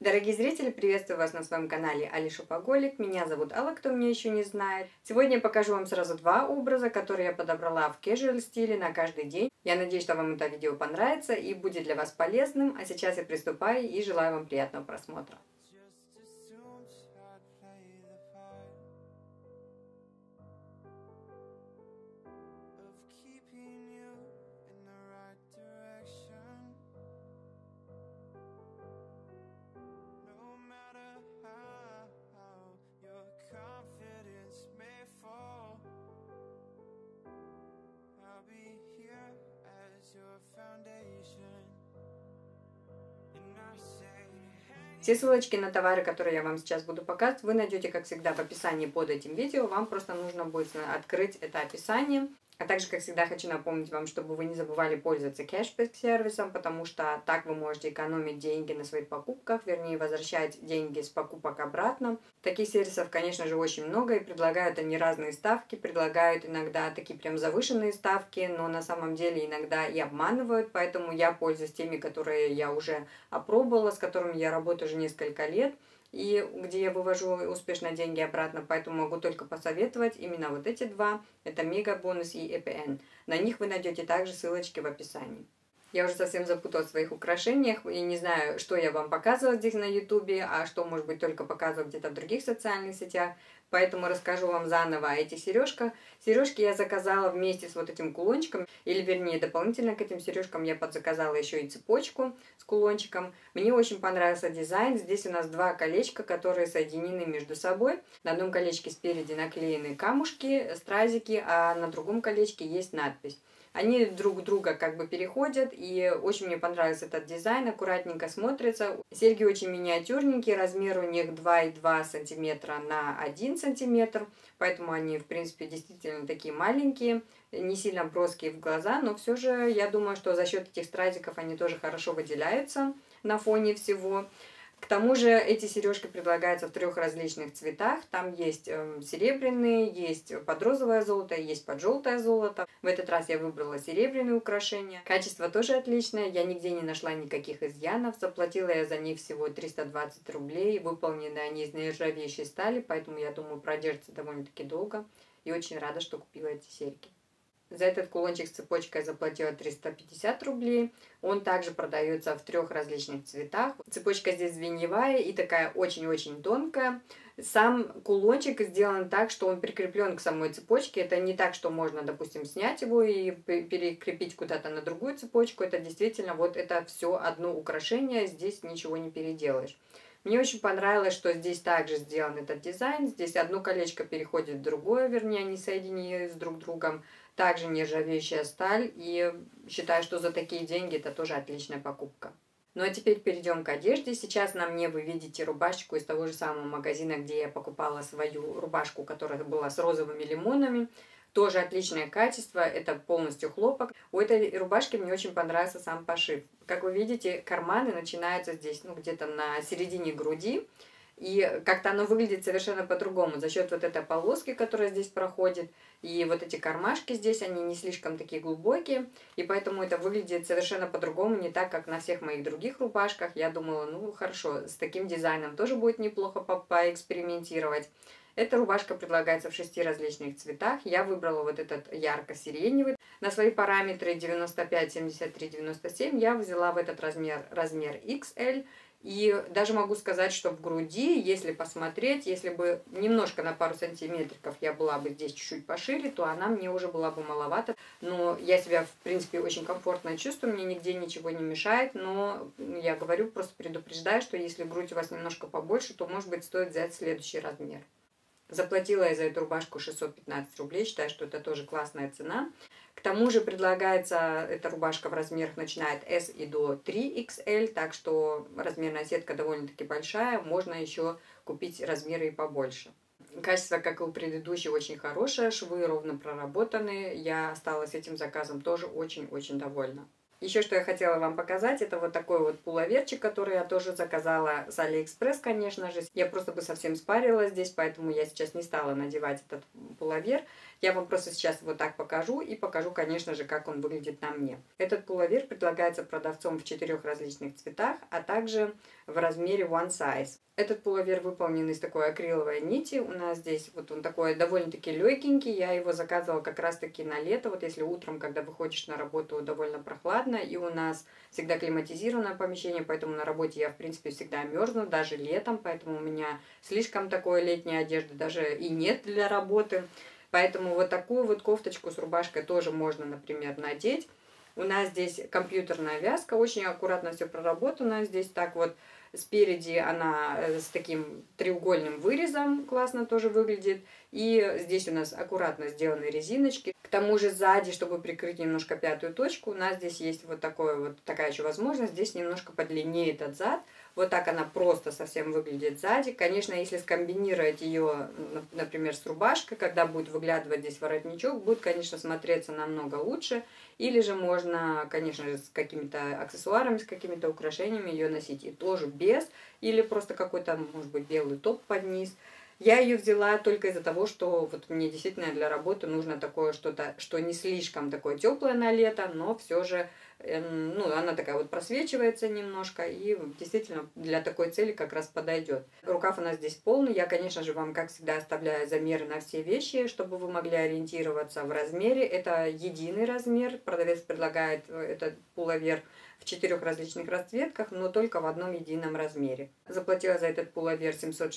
Дорогие зрители, приветствую вас на своем канале Али Шопоголик. Меня зовут Алла, кто меня еще не знает. Сегодня я покажу вам сразу два образа, которые я подобрала в casual стиле на каждый день. Я надеюсь, что вам это видео понравится и будет для вас полезным. А сейчас я приступаю и желаю вам приятного просмотра. Все ссылочки на товары, которые я вам сейчас буду показывать, вы найдете, как всегда, в описании под этим видео. Вам просто нужно будет открыть это описание. А также, как всегда, хочу напомнить вам, чтобы вы не забывали пользоваться кэшбэк-сервисом, потому что так вы можете экономить деньги на своих покупках, вернее, возвращать деньги с покупок обратно. Таких сервисов, конечно же, очень много, и предлагают они разные ставки, предлагают иногда такие прям завышенные ставки, но на самом деле иногда и обманывают, поэтому я пользуюсь теми, которые я уже опробовала, с которыми я работаю уже несколько лет, и где я вывожу успешно деньги обратно, поэтому могу только посоветовать именно вот эти два. Это Мегабонус и EPN. На них вы найдете также ссылочки в описании. Я уже совсем запуталась в своих украшениях и не знаю, что я вам показывала здесь на ютубе, а что, может быть, только показывала где-то в других социальных сетях. Поэтому расскажу вам заново о этих сережках. Сережки я заказала вместе с вот этим кулончиком, или вернее дополнительно к этим сережкам я подзаказала еще и цепочку с кулончиком. Мне очень понравился дизайн. Здесь у нас два колечка, которые соединены между собой. На одном колечке спереди наклеены камушки, стразики, а на другом колечке есть надпись. Они друг друга как бы переходят, и очень мне понравился этот дизайн, аккуратненько смотрится. Серьги очень миниатюрненькие, размер у них 2,2 см на 1 см, поэтому они, в принципе, действительно такие маленькие, не сильно броские в глаза, но все же я думаю, что за счет этих стразиков они тоже хорошо выделяются на фоне всего. К тому же эти сережки предлагаются в 3 различных цветах. Там есть серебряные, есть под розовое золото, есть под желтое золото. В этот раз я выбрала серебряные украшения. Качество тоже отличное, я нигде не нашла никаких изъянов. Заплатила я за них всего 320 рублей. Выполнены они из нержавеющей стали, поэтому, я думаю, продержатся довольно-таки долго. И очень рада, что купила эти серьги. За этот кулончик с цепочкой я заплатила 350 рублей. Он также продается в 3 различных цветах. Цепочка здесь звеньевая и такая очень-очень тонкая. Сам кулончик сделан так, что он прикреплен к самой цепочке. Это не так, что можно, допустим, снять его и перекрепить куда-то на другую цепочку. Это действительно вот это все одно украшение, здесь ничего не переделаешь. Мне очень понравилось, что здесь также сделан этот дизайн. Здесь одно колечко переходит в другое, вернее, они соединены с друг другом. Также нержавеющая сталь, и считаю, что за такие деньги это тоже отличная покупка. Ну а теперь перейдем к одежде. Сейчас на мне вы видите рубашечку из того же самого магазина, где я покупала свою рубашку, которая была с розовыми лимонами. Тоже отличное качество, это полностью хлопок. У этой рубашки мне очень понравился сам пошив. Как вы видите, карманы начинаются здесь, ну где-то на середине груди. И как-то оно выглядит совершенно по-другому за счет вот этой полоски, которая здесь проходит. И вот эти кармашки здесь, они не слишком такие глубокие. И поэтому это выглядит совершенно по-другому, не так, как на всех моих других рубашках. Я думала, ну хорошо, с таким дизайном тоже будет неплохо поэкспериментировать. Эта рубашка предлагается в 6 различных цветах. Я выбрала вот этот ярко-сиреневый. На свои параметры 95, 73, 97 я взяла в этот размер XL. И даже могу сказать, что в груди, если посмотреть, если бы немножко на пару сантиметриков я была бы здесь чуть-чуть пошире, то она мне уже была бы маловато. Но я себя, в принципе, очень комфортно чувствую, мне нигде ничего не мешает. Но я говорю, просто предупреждаю, что если грудь у вас немножко побольше, то, может быть, стоит взять следующий размер. Заплатила я за эту рубашку 615 рублей, считаю, что это тоже классная цена. К тому же предлагается эта рубашка в размерах начиная от S и до 3XL, так что размерная сетка довольно-таки большая, можно еще купить размеры и побольше. Качество, как и у предыдущей, очень хорошее, швы ровно проработаны, я осталась этим заказом тоже очень-очень довольна. Еще что я хотела вам показать, это вот такой вот пуловерчик, который я тоже заказала с Алиэкспресс, конечно же. Я просто бы совсем спарила здесь, поэтому я сейчас не стала надевать этот пуловер. Я вам просто сейчас вот так покажу и покажу, конечно же, как он выглядит на мне. Этот пуловер предлагается продавцом в 4 различных цветах, а также в размере one size. Этот пуловер выполнен из такой акриловой нити. У нас здесь вот он такой довольно-таки легенький. Я его заказывала как раз-таки на лето. Вот если утром, когда выходишь на работу, довольно прохладно. И у нас всегда климатизированное помещение, поэтому на работе я, в принципе, всегда мерзну, даже летом. Поэтому у меня слишком такой летней одежды даже и нет для работы. Поэтому вот такую вот кофточку с рубашкой тоже можно, например, надеть. У нас здесь компьютерная вязка, очень аккуратно все проработано. Здесь так вот спереди она с таким треугольным вырезом классно тоже выглядит. И здесь у нас аккуратно сделаны резиночки. К тому же сзади, чтобы прикрыть немножко пятую точку, у нас здесь есть вот такая еще возможность. Здесь немножко подлиннее этот зад. Вот так она просто совсем выглядит сзади. Конечно, если скомбинировать ее, например, с рубашкой, когда будет выглядывать здесь воротничок, будет, конечно, смотреться намного лучше. Или же можно, конечно же, с какими-то аксессуарами, с какими-то украшениями ее носить и тоже без. Или просто какой-то, может быть, белый топ под низ. Я ее взяла только из-за того, что вот мне действительно для работы нужно такое что-то, что не слишком такое теплое на лето, но все же, ну, она такая вот просвечивается немножко и действительно для такой цели как раз подойдет. Рукав у нас здесь полный. Я, конечно же, вам, как всегда, оставляю замеры на все вещи, чтобы вы могли ориентироваться в размере. Это единый размер. Продавец предлагает этот пуловер в 4 различных расцветках, но только в одном едином размере. Заплатила за этот пуловер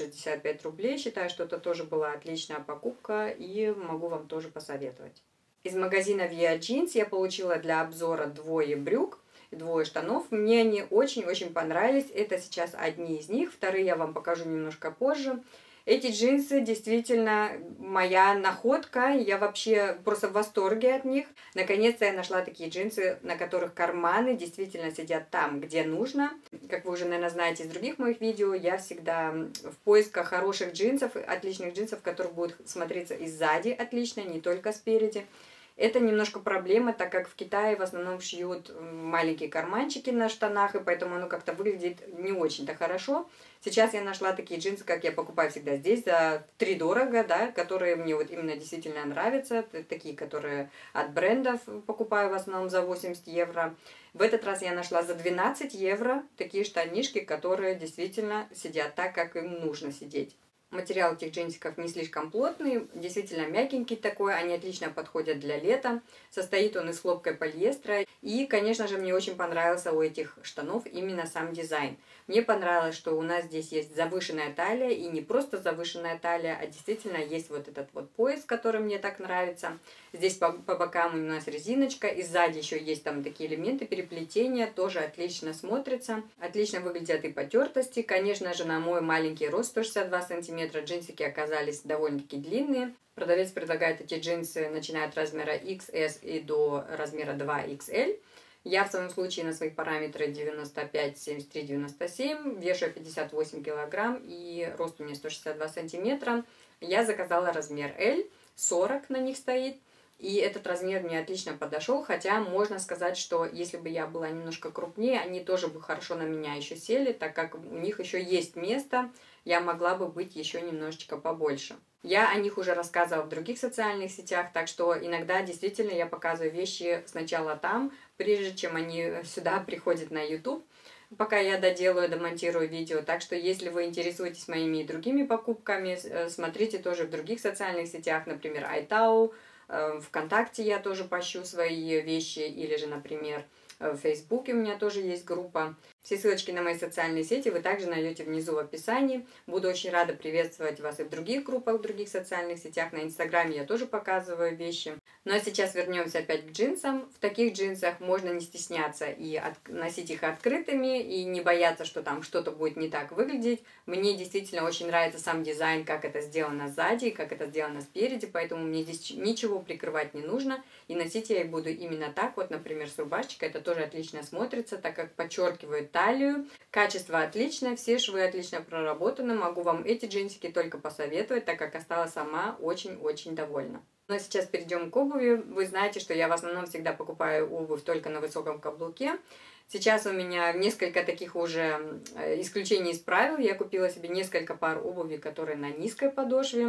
765 рублей. Считаю, что это тоже была отличная покупка и могу вам тоже посоветовать. Из магазина Via Jeans я получила для обзора двое брюк и двое штанов. Мне они очень-очень понравились. Это сейчас одни из них, вторые я вам покажу немножко позже. Эти джинсы действительно моя находка, я вообще просто в восторге от них. Наконец-то я нашла такие джинсы, на которых карманы действительно сидят там, где нужно. Как вы уже, наверное, знаете из других моих видео, я всегда в поисках хороших джинсов, отличных джинсов, которые будут смотреться и сзади отлично, не только спереди. Это немножко проблема, так как в Китае в основном шьют маленькие карманчики на штанах, и поэтому оно как-то выглядит не очень-то хорошо. Сейчас я нашла такие джинсы, как я покупаю всегда здесь, за втридорого, да, которые мне вот именно действительно нравятся. Такие, которые от брендов покупаю в основном за 80 евро. В этот раз я нашла за 12 евро такие штанишки, которые действительно сидят так, как им нужно сидеть. Материал этих джинсиков не слишком плотный, действительно мягенький такой, они отлично подходят для лета. Состоит он из хлопка и полиэстера. И, конечно же, мне очень понравился у этих штанов именно сам дизайн. Мне понравилось, что у нас здесь есть завышенная талия, и не просто завышенная талия, а действительно есть вот этот вот пояс, который мне так нравится. Здесь по бокам у нас резиночка, и сзади еще есть там такие элементы переплетения, тоже отлично смотрится. Отлично выглядят и потертости. Конечно же, на мой маленький рост 162 сантиметра джинсики оказались довольно-таки длинные. Продавец предлагает эти джинсы, начиная от размера XS и до размера 2XL. Я в своем случае на своих параметрах 95, 73, 97, вешаю 58 килограмм и рост у меня 162 сантиметра. Я заказала размер L, 40 на них стоит. И этот размер мне отлично подошел, хотя можно сказать, что если бы я была немножко крупнее, они тоже бы хорошо на меня еще сели, так как у них еще есть место, я могла бы быть еще немножечко побольше. Я о них уже рассказывала в других социальных сетях, так что иногда действительно я показываю вещи сначала там, прежде чем они сюда приходят на YouTube, пока я доделаю, домонтирую видео. Так что если вы интересуетесь моими другими покупками, смотрите тоже в других социальных сетях, например, iTao, ВКонтакте я тоже пощу свои вещи, или же, например, в Фейсбуке у меня тоже есть группа. Все ссылочки на мои социальные сети вы также найдете внизу в описании. Буду очень рада приветствовать вас и в других группах, в других социальных сетях. На Инстаграме я тоже показываю вещи. Ну а сейчас вернемся опять к джинсам. В таких джинсах можно не стесняться и носить их открытыми, и не бояться, что там что-то будет не так выглядеть. Мне действительно очень нравится сам дизайн, как это сделано сзади, как это сделано спереди, поэтому мне здесь ничего прикрывать не нужно. И носить я их буду именно так, вот, например, с рубашечкой. Это тоже отлично смотрится, так как подчеркивает талию. Качество отличное, все швы отлично проработаны. Могу вам эти джинсики только посоветовать, так как осталась сама очень-очень довольна. Ну а сейчас перейдем к обуви. Вы знаете, что я в основном всегда покупаю обувь только на высоком каблуке. Сейчас у меня несколько таких уже исключений из правил. Я купила себе несколько пар обуви, которые на низкой подошве.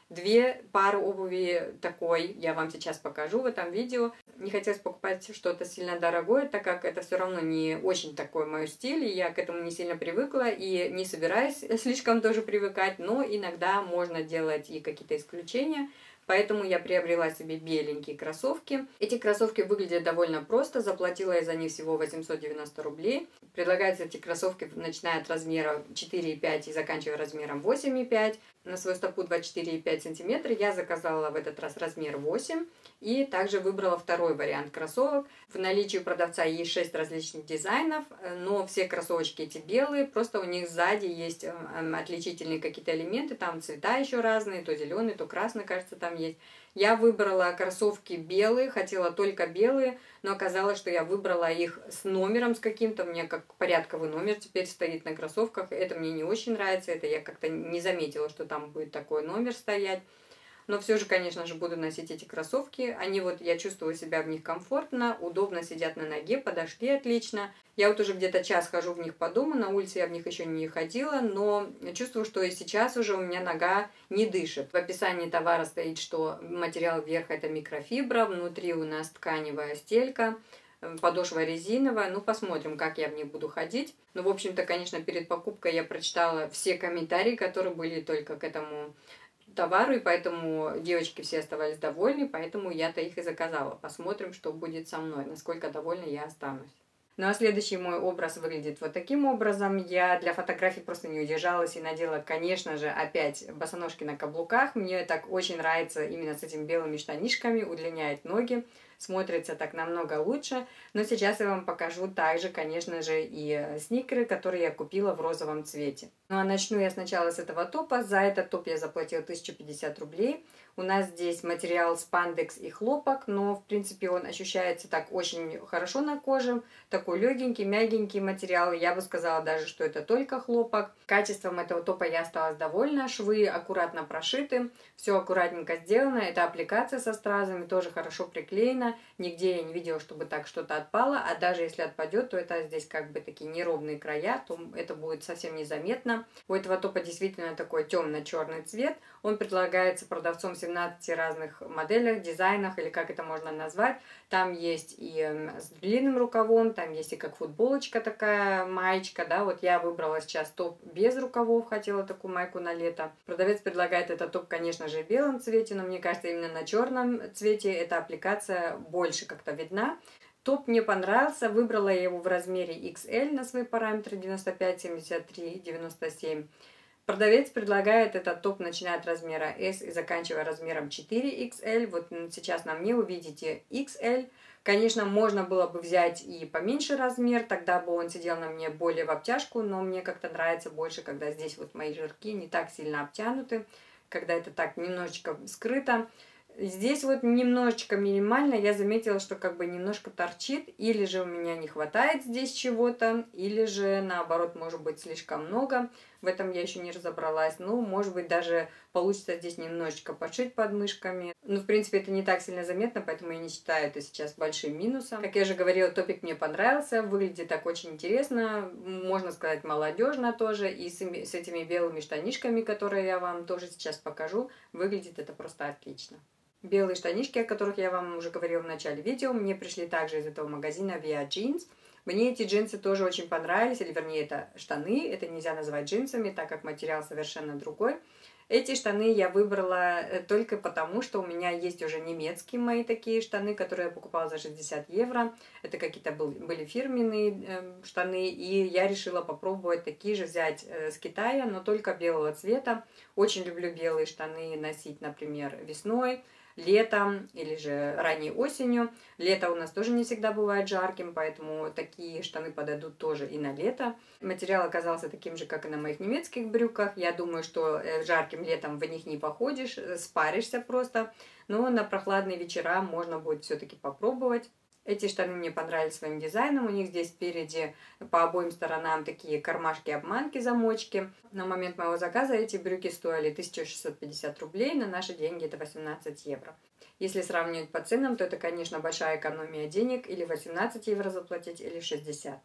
Две пары обуви такой я вам сейчас покажу в этом видео. Не хотелось покупать что-то сильно дорогое, так как это все равно не очень такой мой стиль, и я к этому не сильно привыкла и не собираюсь слишком тоже привыкать, но иногда можно делать и какие-то исключения. Поэтому я приобрела себе беленькие кроссовки. Эти кроссовки выглядят довольно просто. Заплатила я за них всего 890 рублей. Предлагаются эти кроссовки, начиная от размера 4,5 и заканчивая размером 8,5. На свою стопу 24,5 см я заказала в этот раз размер 8. И также выбрала второй вариант кроссовок. В наличии у продавца есть 6 различных дизайнов, но все кроссовочки эти белые. Просто у них сзади есть отличительные какие-то элементы. Там цвета еще разные, то зеленый, то красный, кажется, там есть. Я выбрала кроссовки белые, хотела только белые, но оказалось, что я выбрала их с номером с каким-то. У меня как порядковый номер теперь стоит на кроссовках. Это мне не очень нравится, это я как-то не заметила, что там будет такой номер стоять. Но все же, конечно же, буду носить эти кроссовки. Они вот, я чувствую себя в них комфортно, удобно сидят на ноге, подошли отлично. Я вот уже где-то час хожу в них по дому, на улице я в них еще не ходила, но чувствую, что и сейчас уже у меня нога не дышит. В описании товара стоит, что материал верха это микрофибра, внутри у нас тканевая стелька, подошва резиновая. Ну, посмотрим, как я в них буду ходить. Ну, в общем-то, конечно, перед покупкой я прочитала все комментарии, которые были только к этому товару, и поэтому девочки все оставались довольны, поэтому я-то их и заказала. Посмотрим, что будет со мной, насколько довольна я останусь. Ну а следующий мой образ выглядит вот таким образом. Я для фотографий просто не удержалась и надела, конечно же, опять босоножки на каблуках. Мне так очень нравится именно с этими белыми штанишками, удлиняет ноги, смотрится так намного лучше. Но сейчас я вам покажу также, конечно же, и сникеры, которые я купила в розовом цвете. Ну а начну я сначала с этого топа. За этот топ я заплатила 1050 рублей. У нас здесь материал спандекс и хлопок, но в принципе он ощущается так очень хорошо на коже. Такой легенький, мягенький материал. Я бы сказала даже, что это только хлопок. Качеством этого топа я осталась довольна. Швы аккуратно прошиты, все аккуратненько сделано. Это аппликация со стразами, тоже хорошо приклеена. Нигде я не видела, чтобы так что-то отпало. А даже если отпадет, то это здесь как бы такие неровные края, то это будет совсем незаметно. У этого топа действительно такой темно-черный цвет. Он предлагается продавцом в 17 разных моделях, дизайнах, или как это можно назвать. Там есть и с длинным рукавом, там есть и как футболочка такая, маечка, да. Вот я выбрала сейчас топ без рукавов, хотела такую майку на лето. Продавец предлагает этот топ, конечно же, в белом цвете, но мне кажется, именно на черном цвете эта аппликация больше как-то видна. Топ мне понравился, выбрала я его в размере XL на свои параметры 95, 73, 97. Продавец предлагает этот топ, начиная от размера S и заканчивая размером 4XL. Вот сейчас на мне вы видите XL. Конечно, можно было бы взять и поменьше размер, тогда бы он сидел на мне более в обтяжку, но мне как-то нравится больше, когда здесь вот мои жирки не так сильно обтянуты, когда это так немножечко скрыто. Здесь вот немножечко минимально я заметила, что как бы немножко торчит, или же у меня не хватает здесь чего-то, или же наоборот может быть слишком много. В этом я еще не разобралась. Ну, может быть, даже получится здесь немножечко подшить подмышками. Ну, в принципе, это не так сильно заметно, поэтому я не считаю это сейчас большим минусом. Как я же говорила, топик мне понравился, выглядит так очень интересно, можно сказать, молодежно тоже. И с этими белыми штанишками, которые я вам тоже сейчас покажу, выглядит это просто отлично. Белые штанишки, о которых я вам уже говорила в начале видео, мне пришли также из этого магазина Via Jeans. Мне эти джинсы тоже очень понравились, или вернее это штаны, это нельзя назвать джинсами, так как материал совершенно другой. Эти штаны я выбрала только потому, что у меня есть уже немецкие мои такие штаны, которые я покупала за 60 евро. Это какие-то были фирменные штаны, и я решила попробовать такие же взять с Китая, но только белого цвета. Очень люблю белые штаны носить, например, весной, летом или же ранней осенью. Лето у нас тоже не всегда бывает жарким, поэтому такие штаны подойдут тоже и на лето. Материал оказался таким же, как и на моих немецких брюках. Я думаю, что жарким летом в них не походишь, спаришься просто. Но на прохладные вечера можно будет все-таки попробовать. Эти штаны мне понравились своим дизайном. У них здесь спереди по обоим сторонам такие кармашки-обманки, замочки. На момент моего заказа эти брюки стоили 1650 рублей. На наши деньги это 18 евро. Если сравнивать по ценам, то это, конечно, большая экономия денег. Или 18 евро заплатить, или 60.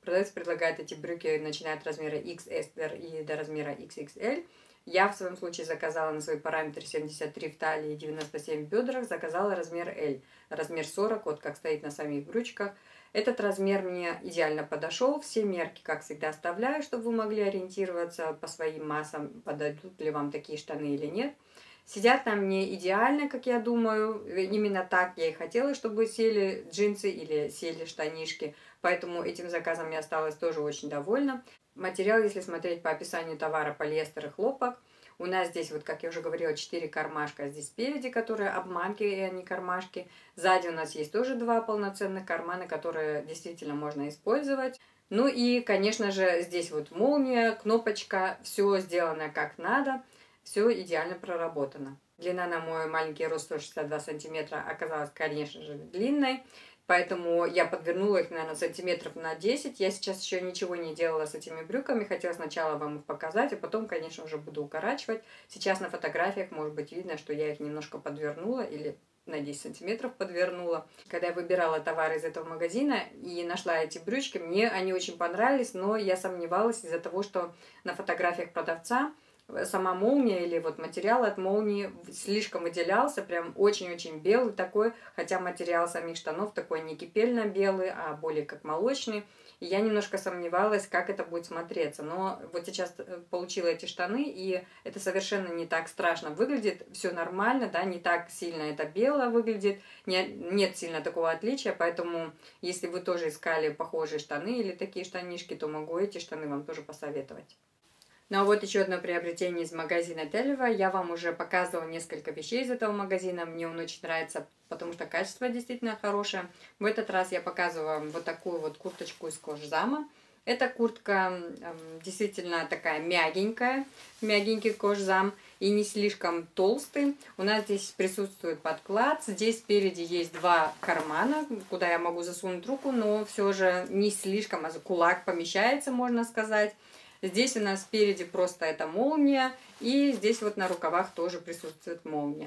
Продавец предлагает эти брюки, начиная от размера XS и до размера XXL. Я в своем случае заказала на свои параметры 73 в талии и 97 в бедрах, заказала размер L, размер 40, вот как стоит на самих брючках. Этот размер мне идеально подошел, все мерки, как всегда, оставляю, чтобы вы могли ориентироваться по своим массам, подойдут ли вам такие штаны или нет. Сидят на мне идеально, как я думаю, именно так я и хотела, чтобы сели джинсы или сели штанишки, поэтому этим заказом я осталась тоже очень довольна. Материал, если смотреть по описанию товара, полиэстер и хлопок. У нас здесь, вот как я уже говорила, 4 кармашка здесь спереди, которые обманки, и они кармашки. Сзади у нас есть тоже 2 полноценных кармана, которые действительно можно использовать. Ну и, конечно же, здесь вот молния, кнопочка, все сделано как надо, все идеально проработано. Длина на мой маленький рост 162 сантиметра оказалась, конечно же, длинной. Поэтому я подвернула их, наверное, сантиметров на 10. Я сейчас еще ничего не делала с этими брюками. Хотела сначала вам их показать, а потом, конечно, уже буду укорачивать. Сейчас на фотографиях может быть видно, что я их немножко подвернула или на 10 сантиметров подвернула. Когда я выбирала товары из этого магазина и нашла эти брючки, мне они очень понравились, но я сомневалась из-за того, что на фотографиях продавца сама молния или вот материал от молнии слишком выделялся, прям очень-очень белый такой, хотя материал самих штанов такой не кипельно-белый, а более как молочный. И я немножко сомневалась, как это будет смотреться. Но вот сейчас получила эти штаны, и это совершенно не так страшно выглядит, все нормально, да, не так сильно это бело выглядит, нет сильно такого отличия, поэтому если вы тоже искали похожие штаны или такие штанишки, то могу эти штаны вам тоже посоветовать. Ну а вот еще одно приобретение из магазина Телева. Я вам уже показывала несколько вещей из этого магазина. Мне он очень нравится, потому что качество действительно хорошее. В этот раз я показываю вам вот такую вот курточку из кожзама. Эта куртка действительно такая мягенькая, мягенький кожзам и не слишком толстый. У нас здесь присутствует подклад. Здесь спереди есть 2 кармана, куда я могу засунуть руку, но все же не слишком, а за кулак помещается, можно сказать. Здесь у нас спереди просто это молния, и здесь вот на рукавах тоже присутствует молния.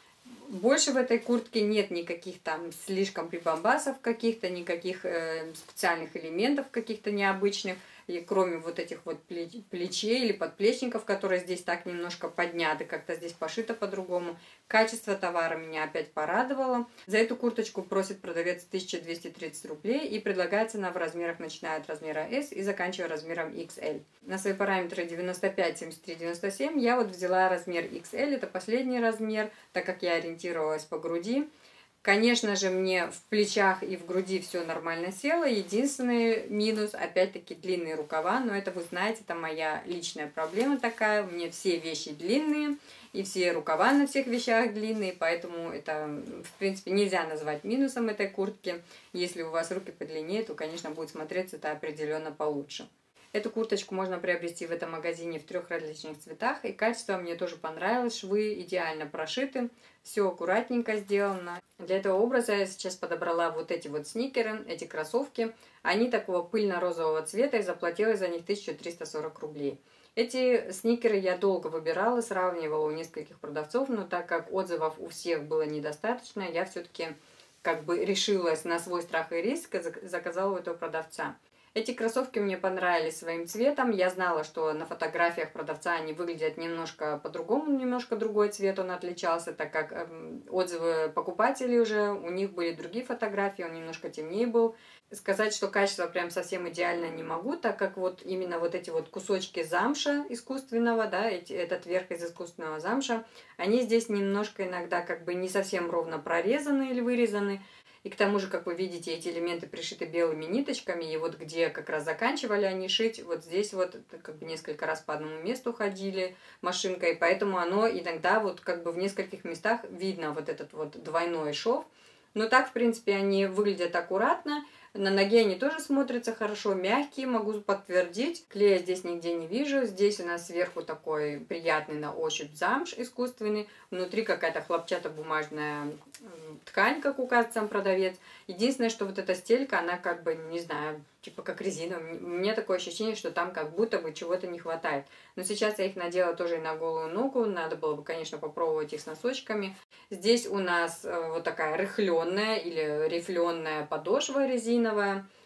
Больше в этой куртке нет никаких там слишком прибамбасов каких-то, никаких специальных элементов каких-то необычных. И кроме вот этих вот плечей или подплечников, которые здесь так немножко подняты, как-то здесь пошито по-другому. Качество товара меня опять порадовало. За эту курточку просит продавец 1230 рублей и предлагается она в размерах, начиная от размера S и заканчивая размером XL. На свои параметры 95, 73, 97 я вот взяла размер XL, это последний размер, так как я ориентировалась по груди. Конечно же, мне в плечах и в груди все нормально село. Единственный минус, опять-таки, длинные рукава. Но это, вы знаете, это моя личная проблема такая. У меня все вещи длинные, и все рукава на всех вещах длинные. Поэтому это, в принципе, нельзя назвать минусом этой куртки. Если у вас руки подлиннее, то, конечно, будет смотреться это определенно получше. Эту курточку можно приобрести в этом магазине в 3 различных цветах. И качество мне тоже понравилось. Швы идеально прошиты. Все аккуратненько сделано. Для этого образа я сейчас подобрала вот эти вот сникеры, эти кроссовки. Они такого пыльно-розового цвета и заплатила за них 1340 рублей. Эти сникеры я долго выбирала, сравнивала у нескольких продавцов, но так как отзывов у всех было недостаточно, я все-таки как бы решилась на свой страх и риск и заказала у этого продавца. Эти кроссовки мне понравились своим цветом. Я знала, что на фотографиях продавца они выглядят немножко по-другому, немножко другой цвет он отличался, так как отзывы покупателей уже, у них были другие фотографии, он немножко темнее был. Сказать, что качество прям совсем идеально не могу, так как вот именно вот эти вот кусочки замша искусственного, да, этот верх из искусственного замша, они здесь немножко иногда как бы не совсем ровно прорезаны или вырезаны. И к тому же, как вы видите, эти элементы пришиты белыми ниточками, и вот где как раз заканчивали они шить, вот здесь вот как бы несколько раз по одному месту ходили машинкой, поэтому оно иногда вот как бы в нескольких местах видно вот этот вот двойной шов. Но так, в принципе, они выглядят аккуратно. На ноге они тоже смотрятся хорошо, мягкие, могу подтвердить. Клея здесь нигде не вижу. Здесь у нас сверху такой приятный на ощупь замш искусственный. Внутри какая-то хлопчатобумажная ткань, как указывает сам продавец. Единственное, что вот эта стелька, она как бы, не знаю, типа как резина. У меня такое ощущение, что там как будто бы чего-то не хватает. Но сейчас я их надела тоже и на голую ногу. Надо было бы, конечно, попробовать их с носочками. Здесь у нас вот такая рыхленная или рифленая подошва резиновая.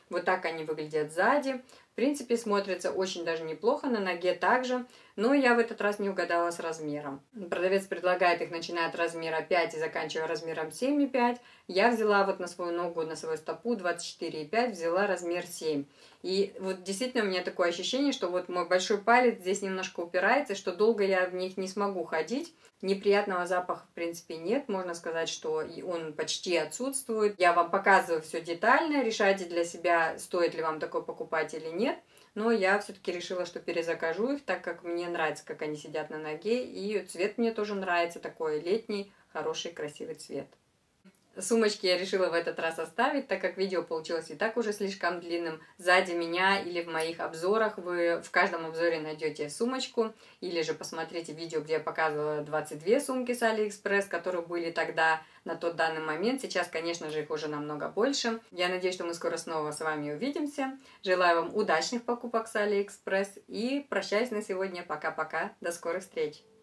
Вот так они выглядят сзади. В принципе, смотрится очень даже неплохо, на ноге также, но я в этот раз не угадала с размером. Продавец предлагает их, начиная от размера 5 и заканчивая размером 7,5. Я взяла вот на свою ногу, на свою стопу 24,5, взяла размер 7. И вот действительно у меня такое ощущение, что вот мой большой палец здесь немножко упирается, что долго я в них не смогу ходить. Неприятного запаха, в принципе, нет. Можно сказать, что он почти отсутствует. Я вам показываю все детально. Решайте для себя, стоит ли вам такой покупать или нет. Но я все-таки решила, что перезакажу их, так как мне нравится, как они сидят на ноге. И цвет мне тоже нравится. Такой летний, хороший, красивый цвет. Сумочки я решила в этот раз оставить, так как видео получилось и так уже слишком длинным. Сзади меня или в моих обзорах вы в каждом обзоре найдете сумочку. Или же посмотрите видео, где я показывала 22 сумки с AliExpress, которые были тогда на тот данный момент. Сейчас, конечно же, их уже намного больше. Я надеюсь, что мы скоро снова с вами увидимся. Желаю вам удачных покупок с AliExpress и прощаюсь на сегодня. Пока-пока. До скорых встреч.